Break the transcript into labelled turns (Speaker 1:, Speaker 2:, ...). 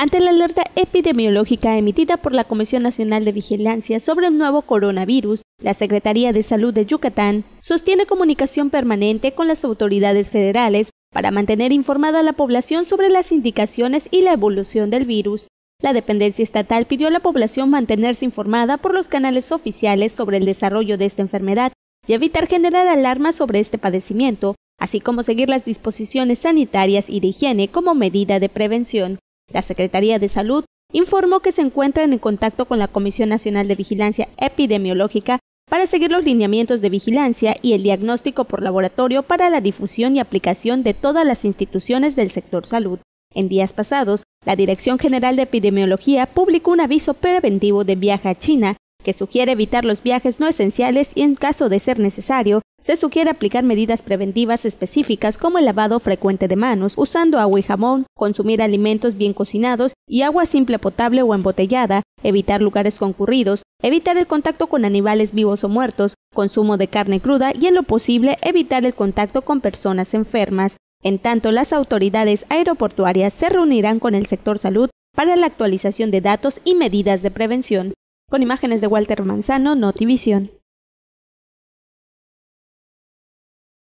Speaker 1: Ante la alerta epidemiológica emitida por la Comisión Nacional de Vigilancia sobre el nuevo coronavirus, la Secretaría de Salud de Yucatán sostiene comunicación permanente con las autoridades federales para mantener informada a la población sobre las indicaciones y la evolución del virus. La dependencia estatal pidió a la población mantenerse informada por los canales oficiales sobre el desarrollo de esta enfermedad y evitar generar alarma sobre este padecimiento, así como seguir las disposiciones sanitarias y de higiene como medida de prevención. La Secretaría de Salud informó que se encuentran en contacto con la Comisión Nacional de Vigilancia Epidemiológica para seguir los lineamientos de vigilancia y el diagnóstico por laboratorio para la difusión y aplicación de todas las instituciones del sector salud. En días pasados, la Dirección General de Epidemiología publicó un aviso preventivo de viaje a China que sugiere evitar los viajes no esenciales y, en caso de ser necesario, se sugiere aplicar medidas preventivas específicas como el lavado frecuente de manos, usando agua y jabón, consumir alimentos bien cocinados y agua simple potable o embotellada, evitar lugares concurridos, evitar el contacto con animales vivos o muertos, consumo de carne cruda y, en lo posible, evitar el contacto con personas enfermas. En tanto, las autoridades aeroportuarias se reunirán con el sector salud para la actualización de datos y medidas de prevención. Con imágenes de Walter Manzano, Notivisión.